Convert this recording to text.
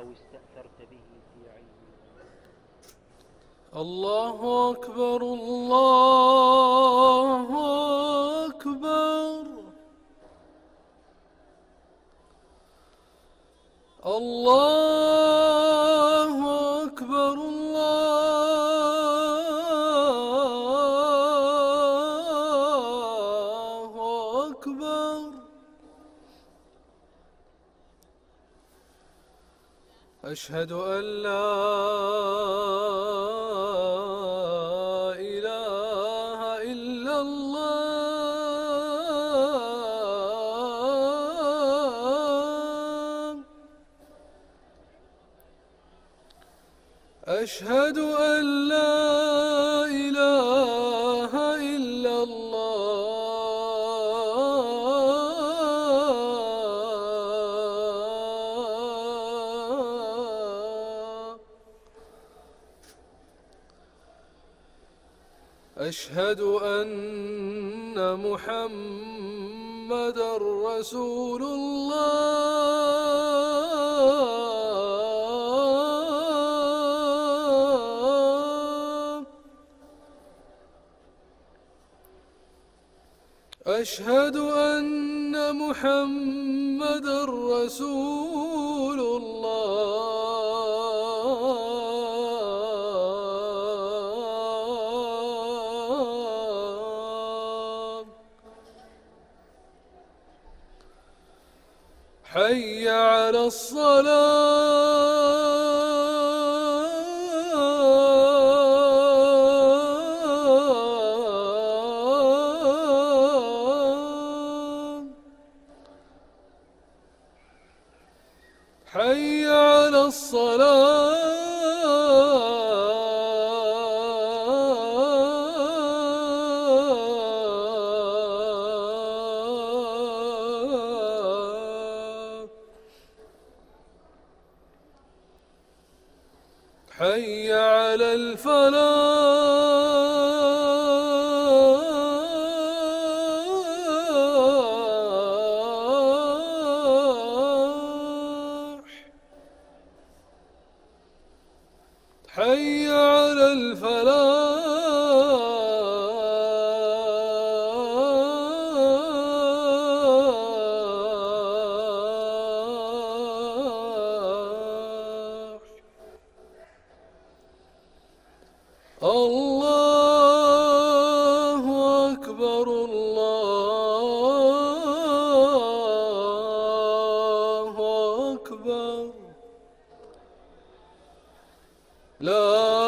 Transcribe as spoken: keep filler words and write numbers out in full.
أو استأثرت به في علم الله أكبر الله أكبر الله أكبر الله أكبر أشهد أن لا إله إلا الله أشهد أن لا إله إلا الله أشهد أن محمدًا رسول الله أشهد أن محمدًا رسول الله حي على الصلاة حي على الصلاة حي على الفلاح حي على الفلاح الله أكبر الله أكبر لا